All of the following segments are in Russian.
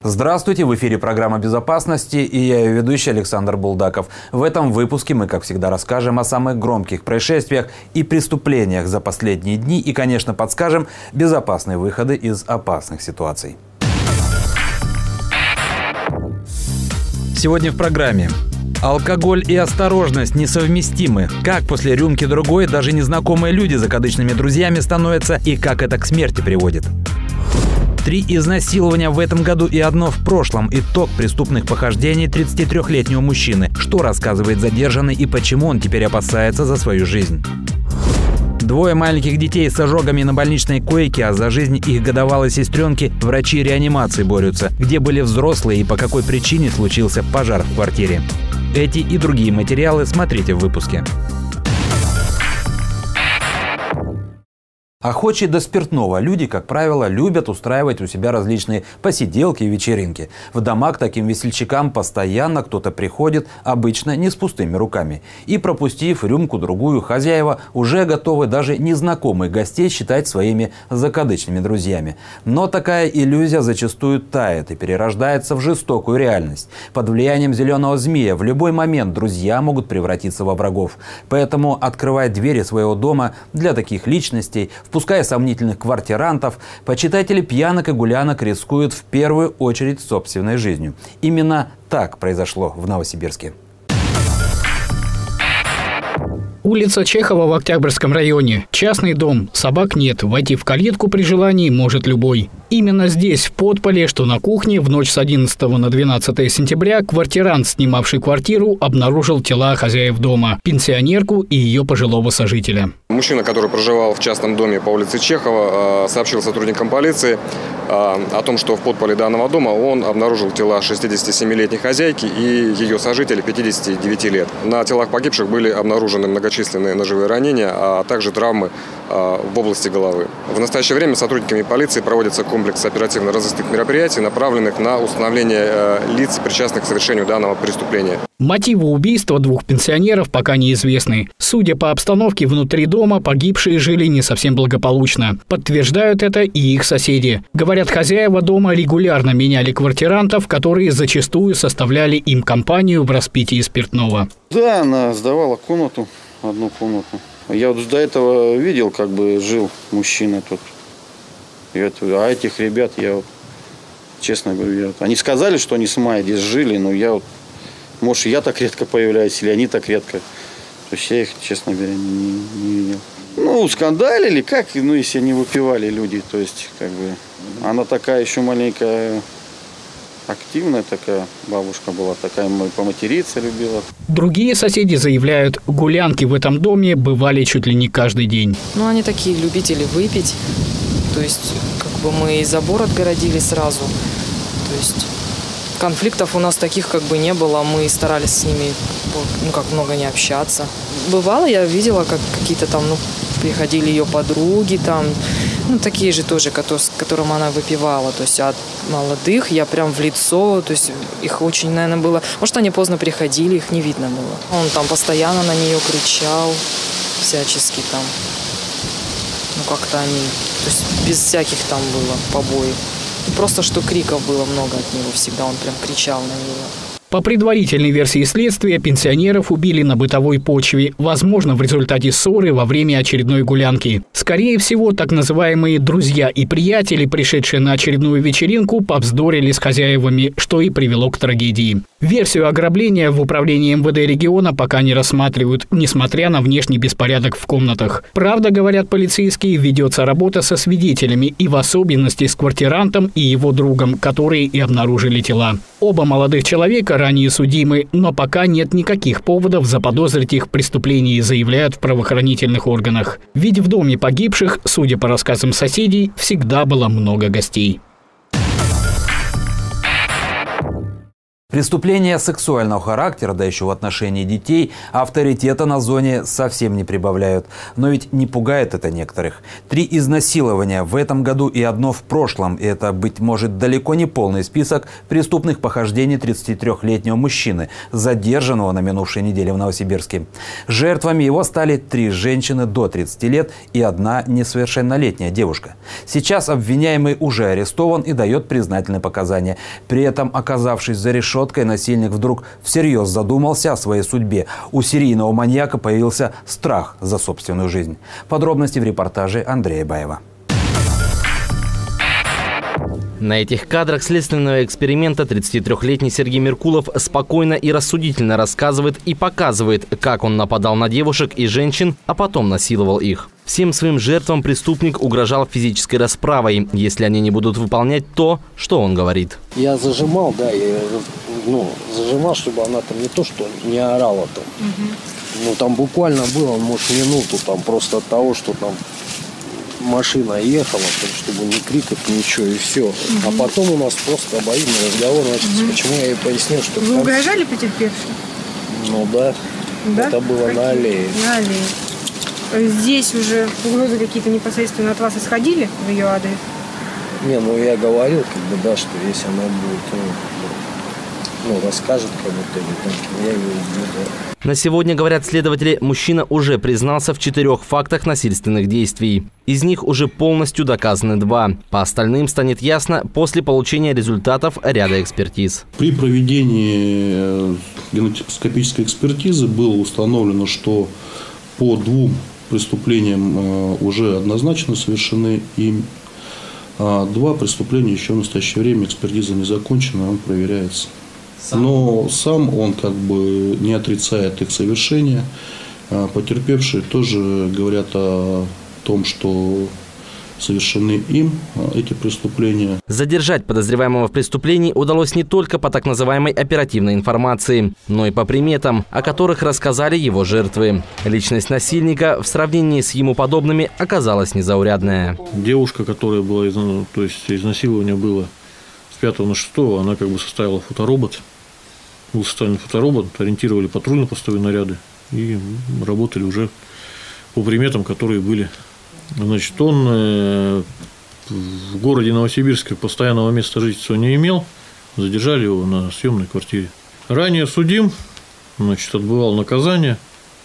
Здравствуйте, в эфире программа «Безопасности» и я ее ведущий Александр Булдаков. В этом выпуске мы, как всегда, расскажем о самых громких происшествиях и преступлениях за последние дни и, конечно, подскажем безопасные выходы из опасных ситуаций. Сегодня в программе. Алкоголь и осторожность несовместимы. Как после рюмки другой даже незнакомые люди закадычными друзьями становятся и как это к смерти приводит. 3 изнасилования в этом году и одно в прошлом. Итог преступных похождений 33-летнего мужчины. Что рассказывает задержанный и почему он теперь опасается за свою жизнь. 2 маленьких детей с ожогами на больничной койке, а за жизнь их годовалой сестренки врачи реанимации борются. Где были взрослые и по какой причине случился пожар в квартире. Эти и другие материалы смотрите в выпуске. Охочие до спиртного люди, как правило, любят устраивать у себя различные посиделки и вечеринки. В дома к таким весельчакам постоянно кто-то приходит, обычно не с пустыми руками. И пропустив рюмку-другую, хозяева уже готовы даже незнакомых гостей считать своими закадычными друзьями. Но такая иллюзия зачастую тает и перерождается в жестокую реальность. Под влиянием зеленого змея в любой момент друзья могут превратиться во врагов. Поэтому открывать двери своего дома для таких личностей, впуская сомнительных квартирантов, почитатели пьянок и гулянок рискуют в первую очередь собственной жизнью. Именно так произошло в Новосибирске. Улица Чехова в Октябрьском районе. Частный дом. Собак нет. Войти в калитку при желании может любой. Именно здесь, в подполе, что на кухне, в ночь с 11 на 12 сентября квартирант, снимавший квартиру, обнаружил тела хозяев дома, пенсионерку и ее пожилого сожителя. Мужчина, который проживал в частном доме по улице Чехова, сообщил сотрудникам полиции о том, что в подполе данного дома он обнаружил тела 67-летней хозяйки и ее сожителя 59 лет. На телах погибших были обнаружены многочисленные ножевые ранения, а также травмы в области головы. В настоящее время сотрудниками полиции проводится комплекс оперативно-розыскных мероприятий, направленных на установление лиц, причастных к совершению данного преступления. Мотивы убийства 2 пенсионеров пока неизвестны. Судя по обстановке, внутри дома погибшие жили не совсем благополучно. Подтверждают это и их соседи. Говорят, хозяева дома регулярно меняли квартирантов, которые зачастую составляли им компанию в распитии спиртного. Да, она сдавала комнату, одну комнату. Я вот до этого видел, как бы жил мужчина тут. А этих ребят, я вот, честно говорю, они сказали, что они с мая здесь жили, но я вот, может, я так редко появляюсь, или они так редко. То есть я их, честно говоря, не видел. Ну, скандалили, как, ну, если они выпивали люди, то есть, как бы, она такая еще маленькая, активная такая бабушка была, такая поматериться любила. Другие соседи заявляют, гулянки в этом доме бывали чуть ли не каждый день. Ну, они такие любители выпить, то есть, как бы мы и забор отгородили сразу, то есть конфликтов у нас таких как бы не было, мы старались с ними, ну, как много не общаться. Бывало, я видела, как какие-то там, ну, приходили ее подруги там, ну, такие же тоже, с которым она выпивала, то есть от молодых я прям в лицо, то есть их очень, наверное, было, может, они поздно приходили, их не видно было. Он там постоянно на нее кричал, всячески там, ну, как-то они, то есть без всяких там было побоев. Просто что криков было много от него всегда, он прям кричал на нее. По предварительной версии следствия, пенсионеров убили на бытовой почве, возможно, в результате ссоры во время очередной гулянки. Скорее всего, так называемые друзья и приятели, пришедшие на очередную вечеринку, повздорили с хозяевами, что и привело к трагедии. Версию ограбления в управлении МВД региона пока не рассматривают, несмотря на внешний беспорядок в комнатах. Правда, говорят полицейские, ведется работа со свидетелями и в особенности с квартирантом и его другом, которые и обнаружили тела. Оба молодых человека ранее судимы, но пока нет никаких поводов заподозрить их в преступлении, заявляют в правоохранительных органах. Ведь в доме погибших, судя по рассказам соседей, всегда было много гостей. Преступления сексуального характера, да еще в отношении детей, авторитета на зоне совсем не прибавляют. Но ведь не пугает это некоторых. 3 изнасилования в этом году и 1 в прошлом. И это, быть может, далеко не полный список преступных похождений 33-летнего мужчины, задержанного на минувшей неделе в Новосибирске. Жертвами его стали 3 женщины до 30 лет и 1 несовершеннолетняя девушка. Сейчас обвиняемый уже арестован и дает признательные показания. При этом, оказавшись за решеткой, насильник вдруг всерьез задумался о своей судьбе. У серийного маньяка появился страх за собственную жизнь. Подробности в репортаже Андрея Баева. На этих кадрах следственного эксперимента 33-летний Сергей Меркулов спокойно и рассудительно рассказывает и показывает, как он нападал на девушек и женщин, а потом насиловал их. Всем своим жертвам преступник угрожал физической расправой, если они не будут выполнять то, что он говорит. Я зажимал, да, зажимал, чтобы она там не то, что не орала там. Там буквально было, может, минуту там просто от того, что там машина ехала, чтобы не крикать, ничего, и все. А потом у нас просто обоюдный разговор начался. Почему я ей пояснил, что... Вы угрожали потерпевшим? Да. Это было на аллее. На аллее. Здесь уже угрозы какие-то непосредственно от вас исходили в ее адрес? Я говорил, что если она будет, расскажет кому-то, я ее убью. На сегодня, говорят следователи, мужчина уже признался в 4 фактах насильственных действий. Из них уже полностью доказаны 2. По остальным станет ясно после получения результатов ряда экспертиз. При проведении генотипоскопической экспертизы было установлено, что по 2 преступлениям уже однозначно совершены, и 2 преступления еще в настоящее время экспертиза не закончена, он проверяется. Но сам он не отрицает их совершение. Потерпевшие тоже говорят о том, что совершены им эти преступления. Задержать подозреваемого в преступлении удалось не только по так называемой оперативной информации, но и по приметам, о которых рассказали его жертвы. Личность насильника в сравнении с ему подобными оказалась незаурядная. Девушка, которая была, изнасилование было с 5 на 6, она составила фоторобот. Был составлен фоторобот, ориентировали патрульно-постовые наряды и работали уже по приметам, которые были. Он в городе Новосибирске постоянного места жительства не имел, задержали его на съемной квартире. Ранее судим, отбывал наказание.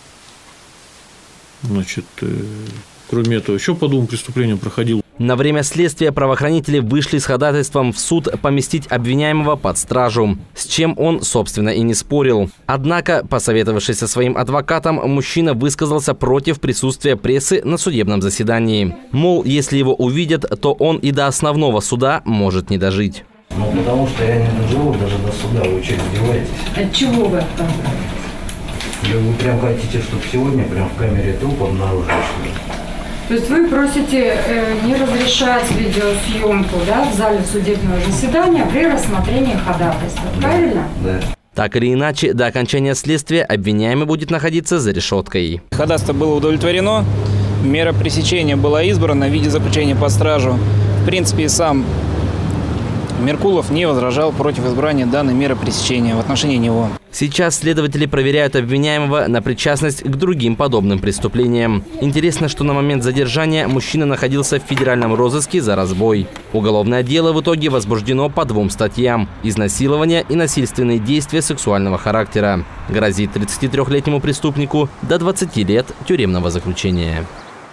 Кроме этого, еще по 2 преступлениям проходил. На время следствия правоохранители вышли с ходатайством в суд поместить обвиняемого под стражу, с чем он, собственно, и не спорил. Однако, посоветовавшись со своим адвокатом, мужчина высказался против присутствия прессы на судебном заседании. Мол, если его увидят, то он и до основного суда может не дожить. Потому что я не доживу даже до суда, вы что, издеваетесь? От чего вы отказались? Вы прям хотите, чтобы сегодня прям в камере труп обнаружили, что ли? То есть вы просите не разрешать видеосъемку, в зале судебного заседания при рассмотрении ходатайства, правильно? Да. Так или иначе, до окончания следствия обвиняемый будет находиться за решеткой. Ходатайство было удовлетворено, мера пресечения была избрана в виде заключения под стражу. В принципе, сам Меркулов не возражал против избрания данной меры пресечения в отношении него. Сейчас следователи проверяют обвиняемого на причастность к другим подобным преступлениям. Интересно, что на момент задержания мужчина находился в федеральном розыске за разбой. Уголовное дело в итоге возбуждено по 2 статьям – изнасилование и насильственные действия сексуального характера. Грозит 33-летнему преступнику до 20 лет тюремного заключения.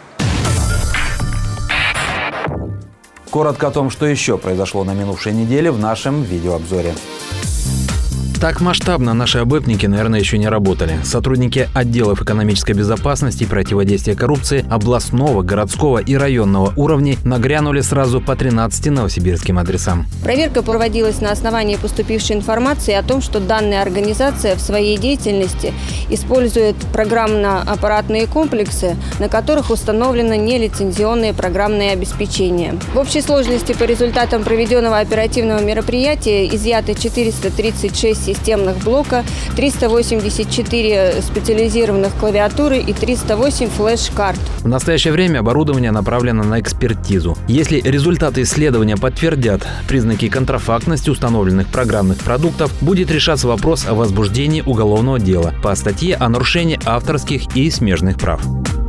Коротко о том, что еще произошло на минувшей неделе в нашем видеообзоре. Так масштабно наши ОБЭПники, наверное, еще не работали. Сотрудники отделов экономической безопасности и противодействия коррупции областного, городского и районного уровней нагрянули сразу по 13 новосибирским адресам. Проверка проводилась на основании поступившей информации о том, что данная организация в своей деятельности использует программно-аппаратные комплексы, на которых установлено нелицензионное программное обеспечение. В общей сложности по результатам проведенного оперативного мероприятия изъято 436 системных блока, 384 специализированных клавиатуры и 308 флеш-карт. В настоящее время оборудование направлено на экспертизу. Если результаты исследования подтвердят признаки контрафактности установленных программных продуктов, будет решаться вопрос о возбуждении уголовного дела по статье о нарушении авторских и смежных прав.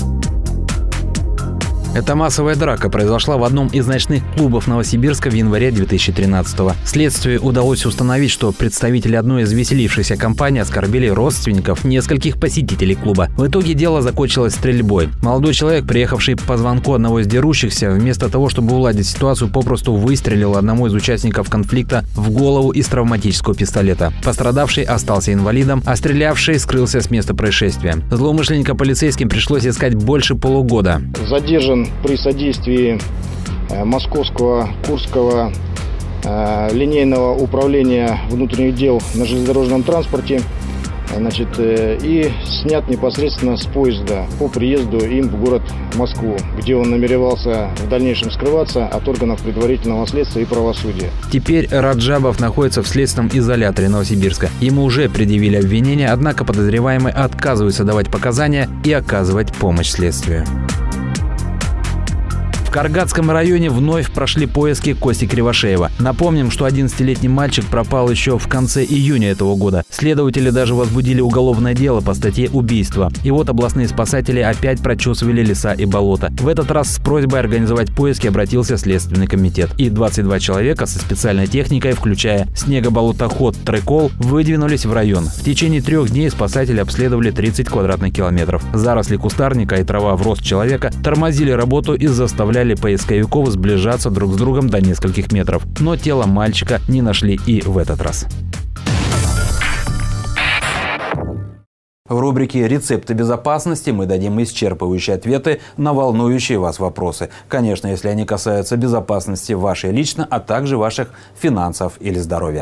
Эта массовая драка произошла в одном из ночных клубов Новосибирска в январе 2013-го. Следствию удалось установить, что представители одной из веселившихся компаний оскорбили родственников нескольких посетителей клуба. В итоге дело закончилось стрельбой. Молодой человек, приехавший по звонку одного из дерущихся, вместо того, чтобы уладить ситуацию, попросту выстрелил одному из участников конфликта в голову из травматического пистолета. Пострадавший остался инвалидом, а стрелявший скрылся с места происшествия. Злоумышленника полицейским пришлось искать больше полугода. Задержан при содействии Московского, Курского линейного управления внутренних дел на железнодорожном транспорте, и снят непосредственно с поезда по приезду им в город Москву, где он намеревался в дальнейшем скрываться от органов предварительного следствия и правосудия. Теперь Раджабов находится в следственном изоляторе Новосибирска. Ему уже предъявили обвинения, однако подозреваемый отказывается давать показания и оказывать помощь следствию. В Каргатском районе вновь прошли поиски Кости Кривошеева. Напомним, что 11-летний мальчик пропал еще в конце июня этого года. Следователи даже возбудили уголовное дело по статье «Убийство». И вот областные спасатели опять прочесывали леса и болота. В этот раз с просьбой организовать поиски обратился Следственный комитет. И 22 человека со специальной техникой, включая снегоболотоход «Трекол», выдвинулись в район. В течение 3 дней спасатели обследовали 30 квадратных километров. Заросли кустарника и трава в рост человека тормозили работу и заставляли поисковиков сближаться друг с другом до нескольких метров. Но тело мальчика не нашли и в этот раз. В рубрике «Рецепты безопасности» мы дадим исчерпывающие ответы на волнующие вас вопросы. Конечно, если они касаются безопасности вашей лично, а также ваших финансов или здоровья.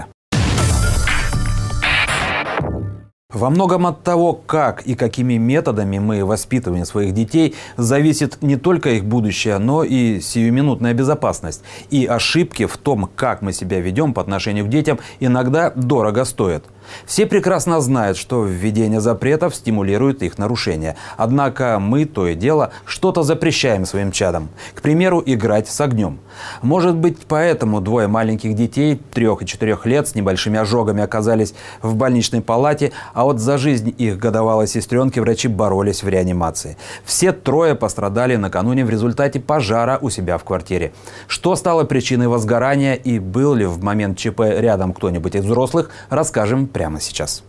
Во многом от того, как и какими методами мы воспитываем своих детей, зависит не только их будущее, но и сиюминутная безопасность. И ошибки в том, как мы себя ведем по отношению к детям, иногда дорого стоят. Все прекрасно знают, что введение запретов стимулирует их нарушение. Однако мы то и дело что-то запрещаем своим чадам. К примеру, играть с огнем. Может быть, поэтому 2 маленьких детей 3 и 4 лет с небольшими ожогами оказались в больничной палате, а вот за жизнь их годовалой сестренки врачи боролись в реанимации. Все 3 пострадали накануне в результате пожара у себя в квартире. Что стало причиной возгорания и был ли в момент ЧП рядом кто-нибудь из взрослых, расскажем прямо сейчас.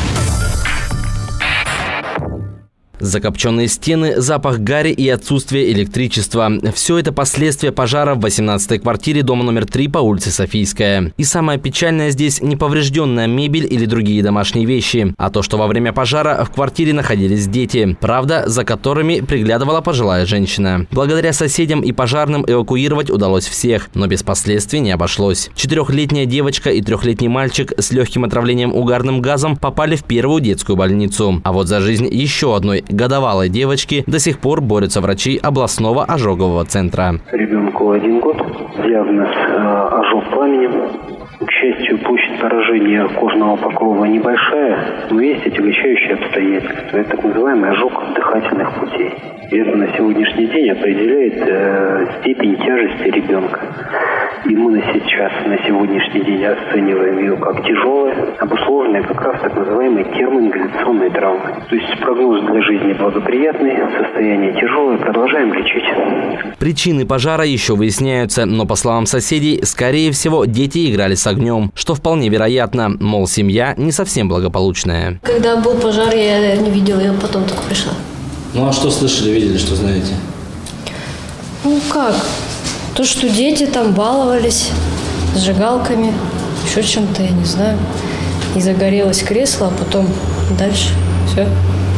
Закопченные стены, запах гари и отсутствие электричества – все это последствия пожара в 18-й квартире дома номер 3 по улице Софийская. И самое печальное здесь не поврежденная мебель или другие домашние вещи, а то, что во время пожара в квартире находились дети, правда, за которыми приглядывала пожилая женщина. Благодаря соседям и пожарным эвакуировать удалось всех, но без последствий не обошлось. 4-летняя девочка и 3-летний мальчик с легким отравлением угарным газом попали в первую детскую больницу. А вот за жизнь еще одной годовалой девочки до сих пор борются врачи областного ожогового центра. Ребенку 1 год, диагноз ожог пламенем. К счастью, площадь поражения кожного покрова небольшая, но есть отягощающие обстоятельства. Это так называемый ожог дыхательных путей. И это на сегодняшний день определяет степень тяжести ребенка. И мы сейчас, на сегодняшний день, оцениваем ее как тяжелая, обусловленная как раз так называемой термоингаляционной травмой. То есть прогноз для жизни благоприятный, состояние тяжелое, продолжаем лечить. Причины пожара еще выясняются, но, по словам соседей, скорее всего, дети играли с огнем, что вполне вероятно, мол, семья не совсем благополучная. Когда был пожар, я не видела, я потом только пришла. Ну а что слышали, видели, что знаете? Ну как? То, что дети там баловались сжигалками, еще чем-то, я не знаю. И загорелось кресло, а потом дальше все.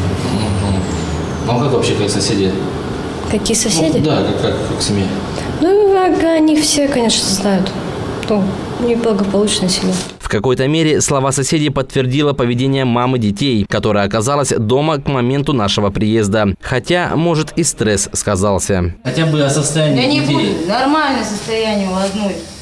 Ну а как вообще, как соседи? Какие соседи? Ну, да, как семья. Ну, они все, конечно, знают. Ну, неблагополучная семья. В какой-то мере слова соседей подтвердило поведение мамы детей, которая оказалась дома к моменту нашего приезда. Хотя, может, и стресс сказался. Хотя бы о состоянии детей. Да не будет. Нормальное состояние у одной.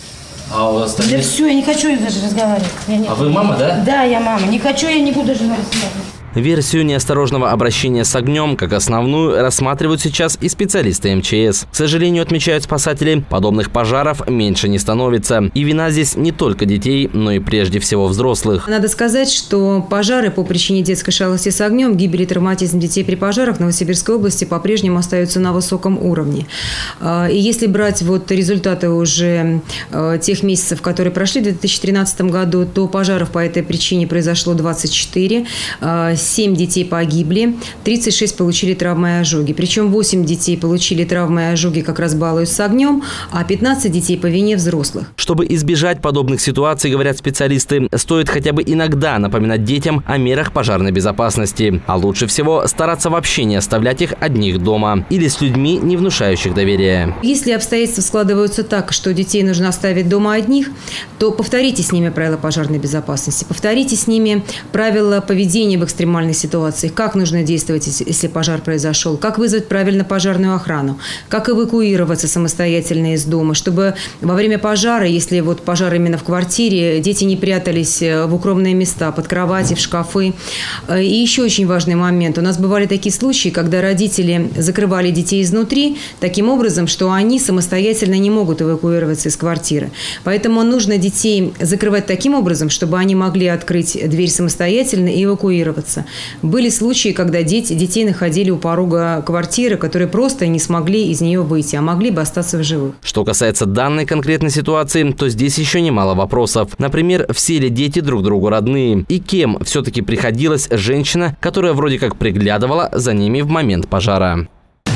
А у вас Да все, я не хочу даже разговаривать. А вы мама, да? Да, я мама. Не хочу, я не буду даже разговаривать. Версию неосторожного обращения с огнем как основную рассматривают сейчас и специалисты МЧС. К сожалению, отмечают спасатели, подобных пожаров меньше не становится. И вина здесь не только детей, но и прежде всего взрослых. Надо сказать, что пожары по причине детской шалости с огнем, гибели и травматизм детей при пожарах в Новосибирской области по-прежнему остаются на высоком уровне. И если брать вот результаты уже тех месяцев, которые прошли в 2013 году, то пожаров по этой причине произошло 24. 7 детей погибли, 36 получили травмы и ожоги. Причем 8 детей получили травмы и ожоги, как раз балуясь с огнем, а 15 детей по вине взрослых. Чтобы избежать подобных ситуаций, говорят специалисты, стоит хотя бы иногда напоминать детям о мерах пожарной безопасности. А лучше всего стараться вообще не оставлять их одних дома или с людьми, не внушающих доверия. Если обстоятельства складываются так, что детей нужно оставить дома одних, то повторите с ними правила пожарной безопасности, повторите с ними правила поведения в экстремальных ситуациях, как нужно действовать, если пожар произошел, как вызвать правильно пожарную охрану, как эвакуироваться самостоятельно из дома, чтобы во время пожара, если вот пожар именно в квартире, дети не прятались в укромные места, под кровати, в шкафы. И еще очень важный момент. У нас бывали такие случаи, когда родители закрывали детей изнутри таким образом, что они самостоятельно не могут эвакуироваться из квартиры. Поэтому нужно детей закрывать таким образом, чтобы они могли открыть дверь самостоятельно и эвакуироваться. Были случаи, когда детей находили у порога квартиры, которые просто не смогли из нее выйти, а могли бы остаться в живых. Что касается данной конкретной ситуации, то здесь еще немало вопросов. Например, все ли дети друг другу родные? И кем все-таки приходилась женщина, которая вроде как приглядывала за ними в момент пожара?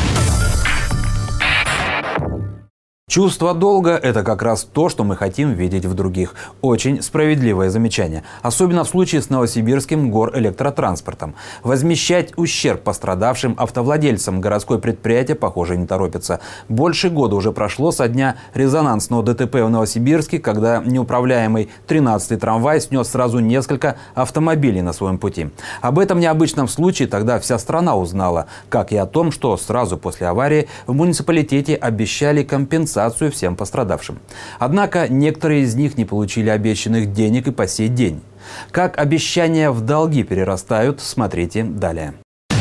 Чувство долга – это как раз то, что мы хотим видеть в других. Очень справедливое замечание. Особенно в случае с новосибирским горэлектротранспортом. Возмещать ущерб пострадавшим автовладельцам городское предприятие, похоже, не торопится. Больше года уже прошло со дня резонансного ДТП в Новосибирске, когда неуправляемый 13-й трамвай снес сразу несколько автомобилей на своем пути. Об этом необычном случае тогда вся страна узнала, как и о том, что сразу после аварии в муниципалитете обещали компенсацию всем пострадавшим. Однако некоторые из них не получили обещанных денег и по сей день. Как обещания в долги перерастают, смотрите далее.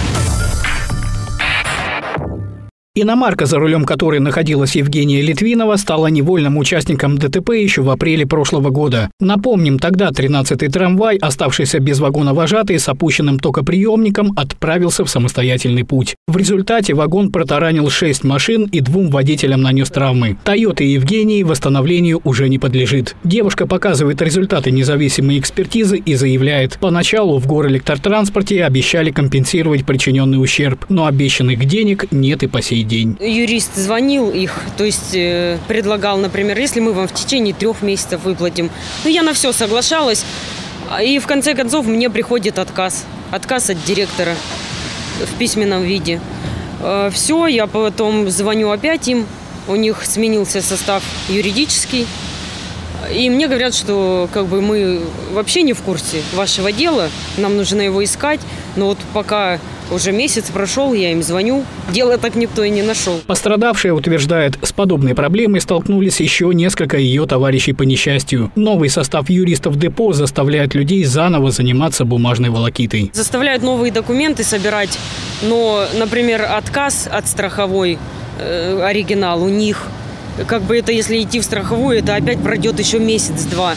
Иномарка, за рулем которой находилась Евгения Литвинова, стала невольным участником ДТП еще в апреле прошлого года. Напомним, тогда 13-й трамвай, оставшийся без вагона вожатый с опущенным токоприемником, отправился в самостоятельный путь. В результате вагон протаранил 6 машин и 2 водителям нанес травмы. Тойота Евгении восстановлению уже не подлежит. Девушка показывает результаты независимой экспертизы и заявляет, поначалу в горэлектротранспорте обещали компенсировать причиненный ущерб, но обещанных денег нет и по сей день. Юрист звонил их, то есть предлагал, например, если мы вам в течение 3 месяцев выплатим. Ну, я на все соглашалась, и в конце концов мне приходит отказ. Отказ от директора в письменном виде. Все, я потом звоню опять им, у них сменился состав юридический. И мне говорят, что как бы мы вообще не в курсе вашего дела, нам нужно его искать, но вот пока уже месяц прошел, я им звоню, дело так никто и не нашел. Пострадавшая утверждает, с подобной проблемой столкнулись еще несколько ее товарищей по несчастью. Новый состав юристов депо заставляет людей заново заниматься бумажной волокитой. Заставляют новые документы собирать, но, например, отказ от страховой, оригинал у них, как бы это, если идти в страховую, это опять пройдет еще месяц-два.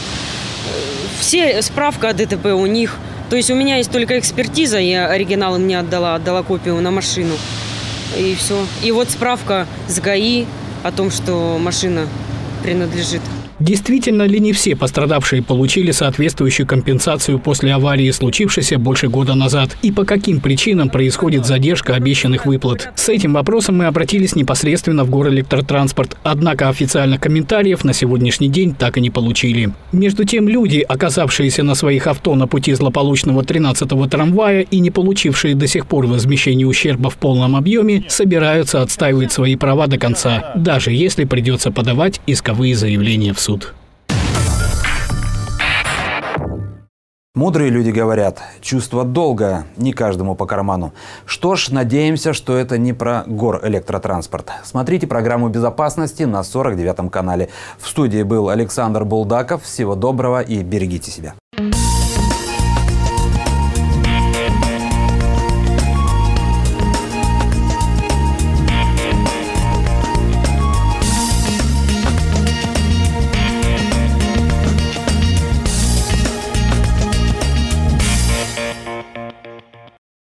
Все справка о ДТП у них. То есть у меня есть только экспертиза, я оригинал им не отдала копию на машину. И все. И вот справка с ГАИ о том, что машина принадлежит. Действительно ли не все пострадавшие получили соответствующую компенсацию после аварии, случившейся больше года назад? И по каким причинам происходит задержка обещанных выплат? С этим вопросом мы обратились непосредственно в горэлектротранспорт. Однако официальных комментариев на сегодняшний день так и не получили. Между тем, люди, оказавшиеся на своих авто на пути злополучного 13-го трамвая и не получившие до сих пор возмещения ущерба в полном объеме, собираются отстаивать свои права до конца, даже если придется подавать исковые заявления в суд. Мудрые люди говорят, чувство долга не каждому по карману. Что ж, надеемся, что это не про горэлектротранспорт. Смотрите программу безопасности на 49-м канале. В студии был Александр Булдаков. Всего доброго и берегите себя.